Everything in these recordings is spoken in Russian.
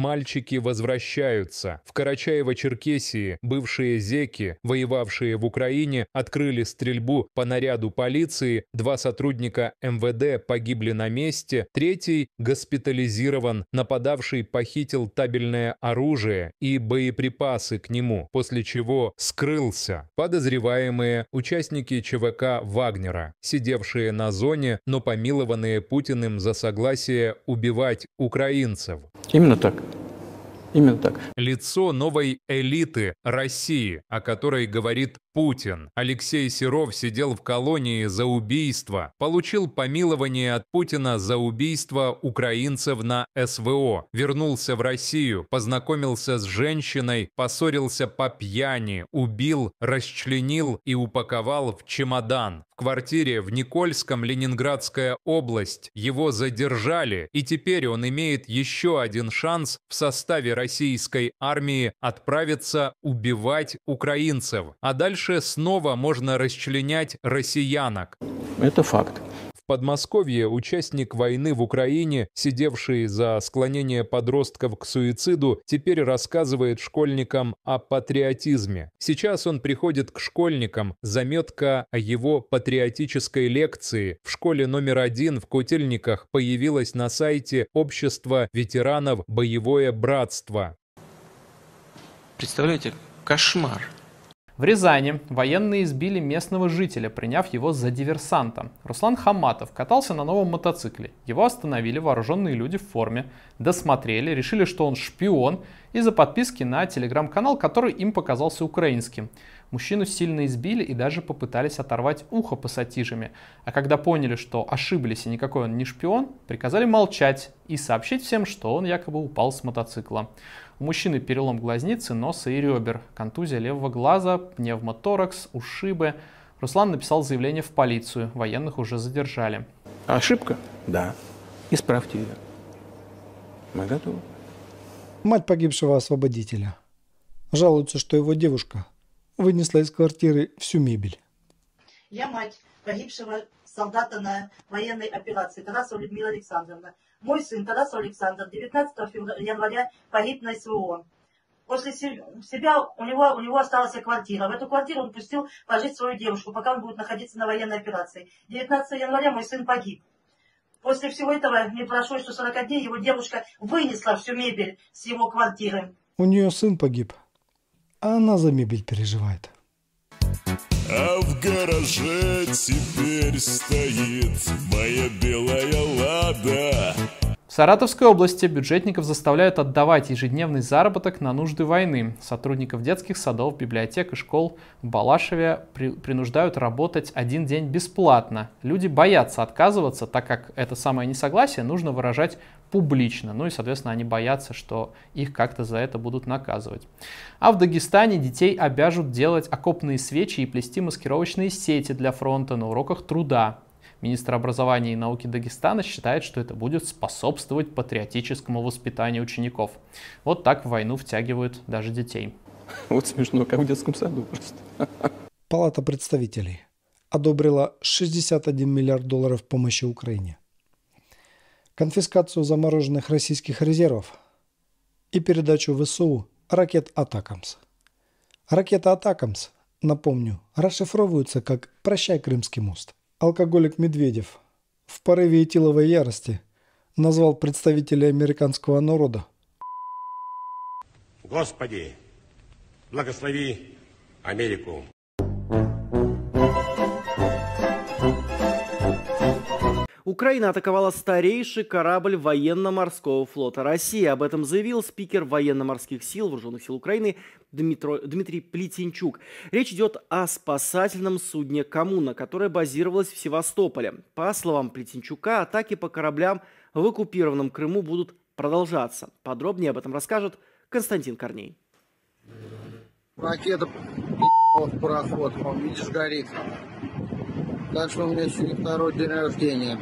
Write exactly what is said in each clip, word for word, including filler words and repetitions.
мальчики возвращаются. В Карачаево-Черкесии бывшие зеки, воевавшие в Украине, открыли стрельбу по наряду полиции, два сотрудника эм вэ дэ погибли на месте, третий госпитализирован, нападавший похитил табельное оружие и боеприпасы к нему, после чего скрылся. Подозреваемые – участники че вэ ка Вагнера, сидевшие на зоне, но помилованные Путиным за согласие убивать украинцев. Именно так. Именно так. Лицо новой элиты России, о которой говорит Путин. Алексей Серов сидел в колонии за убийство, получил помилование от Путина за убийство украинцев на эс вэ о, вернулся в Россию, познакомился с женщиной, поссорился по пьяни, убил, расчленил и упаковал в чемодан. В квартире в Никольском, Ленинградская область. Его задержали, и теперь он имеет еще один шанс в составе российской армии отправиться убивать украинцев. А дальше снова можно расчленять россиянок. Это факт. В Подмосковье участник войны в Украине, сидевший за склонение подростков к суициду, теперь рассказывает школьникам о патриотизме. Сейчас он приходит к школьникам, заметка о его патриотической лекции в школе номер один в Котельниках появилась на сайте Общества ветеранов «Боевое братство». Представляете, кошмар. В Рязани военные избили местного жителя, приняв его за диверсанта. Руслан Хаматов катался на новом мотоцикле. Его остановили вооруженные люди в форме, досмотрели, решили, что он шпион, из-за подписки на телеграм-канал, который им показался украинским. Мужчину сильно избили и даже попытались оторвать ухо пассатижами. А когда поняли, что ошиблись и никакой он не шпион, приказали молчать и сообщить всем, что он якобы упал с мотоцикла. У мужчины перелом глазницы, носа и ребер, контузия левого глаза, пневмоторакс, ушибы. Руслан написал заявление в полицию, военных уже задержали. Ошибка? Да. Исправьте ее. Мы готовы. Мать погибшего освободителя жалуется, что его девушка вынесла из квартиры всю мебель. Я мать погибшего солдата на военной операции Тарасова Людмила Александровна. Мой сын Тарасов Александр девятнадцатого января погиб на эс вэ о. После себя у него, у него осталась квартира. В эту квартиру он пустил пожить свою девушку, пока он будет находиться на военной операции. девятнадцатого января мой сын погиб. После всего этого не прошло еще сорок дней, его девушка вынесла всю мебель с его квартиры. У нее сын погиб, а она за мебель переживает. А в гараже теперь стоит моя белая лада. В Саратовской области бюджетников заставляют отдавать ежедневный заработок на нужды войны. Сотрудников детских садов, библиотек и школ в Балашове при, принуждают работать один день бесплатно. Люди боятся отказываться, так как это самое несогласие нужно выражать публично. Ну и, соответственно, они боятся, что их как-то за это будут наказывать. А в Дагестане детей обяжут делать окопные свечи и плести маскировочные сети для фронта на уроках труда. Министр образования и науки Дагестана считает, что это будет способствовать патриотическому воспитанию учеников. Вот так в войну втягивают даже детей. Вот смешно, как в детском саду просто. Палата представителей одобрила шестьдесят один миллиард долларов помощи Украине, конфискацию замороженных российских резервов и передачу в эс у ракет «Атакамс». Ракета «Атакамс», напомню, расшифровывается как «Прощай, Крымский мост». Алкоголик Медведев в порыве этиловой ярости назвал представителей американского народа: Господи, благослови Америку. Украина атаковала старейший корабль военно-морского флота России. Об этом заявил спикер военно-морских сил Вооруженных сил Украины Дмитро, Дмитрий Плетенчук. Речь идет о спасательном судне «Коммуна», которое базировалось в Севастополе. По словам Плетенчука, атаки по кораблям в оккупированном Крыму будут продолжаться. Подробнее об этом расскажет Константин Корней. Ракета в пароход, видишь, горит. Так что у меня сегодня второй день рождения.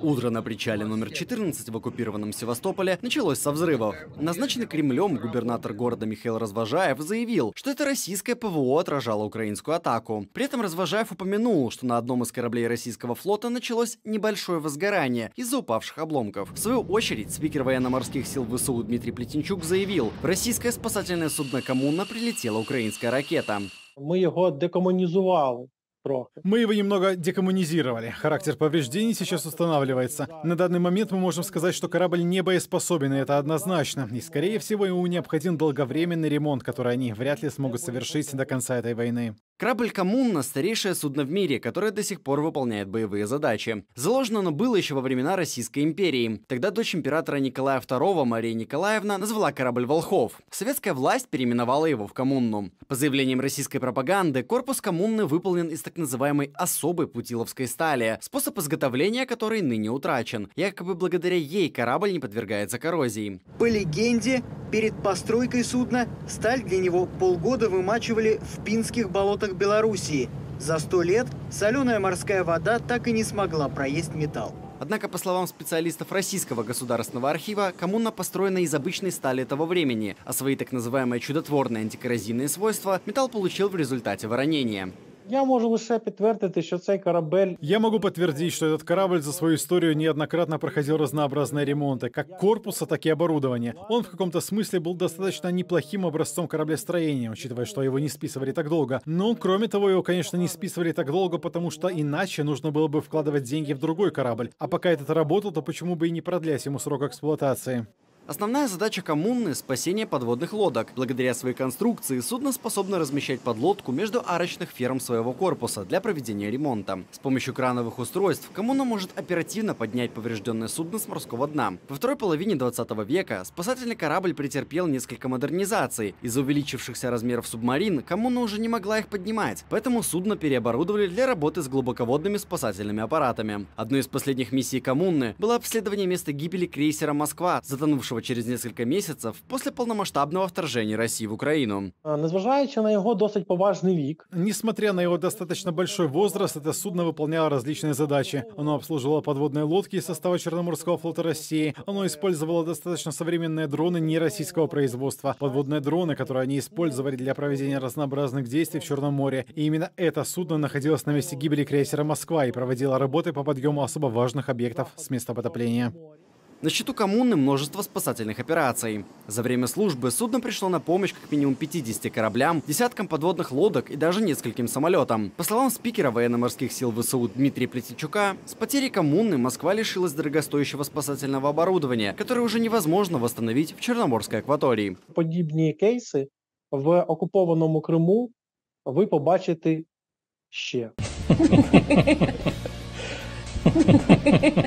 Утро на причале номер четырнадцать в оккупированном Севастополе началось со взрывов. Назначенный Кремлем губернатор города Михаил Развожаев заявил, что это российское ПВО отражало украинскую атаку. При этом Развожаев упомянул, что на одном из кораблей российского флота началось небольшое возгорание из-за упавших обломков. В свою очередь, спикер военно-морских сил ВСУ Дмитрий Плетенчук заявил, в российское спасательное судно «Коммуна» прилетела украинская ракета. Мы его декоммунизировали. Мы его немного декоммунизировали. Характер повреждений сейчас устанавливается. На данный момент мы можем сказать, что корабль не боеспособен, и это однозначно. И, скорее всего, ему необходим долговременный ремонт, который они вряд ли смогут совершить до конца этой войны. Корабль «Коммуна» — старейшее судно в мире, которое до сих пор выполняет боевые задачи. Заложено оно было еще во времена Российской империи. Тогда дочь императора Николая второго, Мария Николаевна, назвала корабль «Волхов». Советская власть переименовала его в «Коммуну». По заявлениям российской пропаганды, корпус «Коммуны» выполнен из так называемой особой путиловской стали, способ изготовления которой ныне утрачен. Якобы благодаря ей корабль не подвергается коррозии. По легенде, перед постройкой судна сталь для него полгода вымачивали в пинских болотах Белоруссии. За сто лет соленая морская вода так и не смогла проесть металл. Однако, по словам специалистов Российского государственного архива, «Коммуна» построена из обычной стали того времени, а свои так называемые чудотворные антикоррозийные свойства металл получил в результате воронения. Я можу лише підтвердити, що цей корабель... Я могу подтвердить, что этот корабль за свою историю неоднократно проходил разнообразные ремонты, как корпуса, так и оборудования. Он в каком-то смысле был достаточно неплохим образцом кораблестроения, учитывая, что его не списывали так долго. Но, кроме того, его, конечно, не списывали так долго, потому что иначе нужно было бы вкладывать деньги в другой корабль. А пока этот работал, то почему бы и не продлять ему срок эксплуатации? Основная задача «Коммуны» — спасение подводных лодок. Благодаря своей конструкции судно способно размещать подлодку между арочных ферм своего корпуса для проведения ремонта. С помощью крановых устройств «Коммуна» может оперативно поднять поврежденное судно с морского дна. Во второй половине двадцатого века спасательный корабль претерпел несколько модернизаций. Из-за увеличившихся размеров субмарин «Коммуна» уже не могла их поднимать, поэтому судно переоборудовали для работы с глубоководными спасательными аппаратами. Одной из последних миссий «Коммуны» было обследование места гибели крейсера «Москва», затонувшего через несколько месяцев после полномасштабного вторжения России в Украину. Незважаючи на его досить поважный век. Несмотря на его достаточно большой возраст, это судно выполняло различные задачи. Оно обслуживало подводные лодки из состава Черноморского флота России. Оно использовало достаточно современные дроны нероссийского производства. Подводные дроны, которые они использовали для проведения разнообразных действий в Черном море. И именно это судно находилось на месте гибели крейсера «Москва» и проводило работы по подъему особо важных объектов с места потопления. На счету «Коммуны» множество спасательных операций. За время службы судно пришло на помощь как минимум пятидесяти кораблям, десяткам подводных лодок и даже нескольким самолетам. По словам спикера военно-морских сил ВСУ Дмитрия Плетенчука, с потерей «Коммуны» Москва лишилась дорогостоящего спасательного оборудования, которое уже невозможно восстановить в Черноморской акватории. Подібні кейси в окупованому Криму ви побачите ще.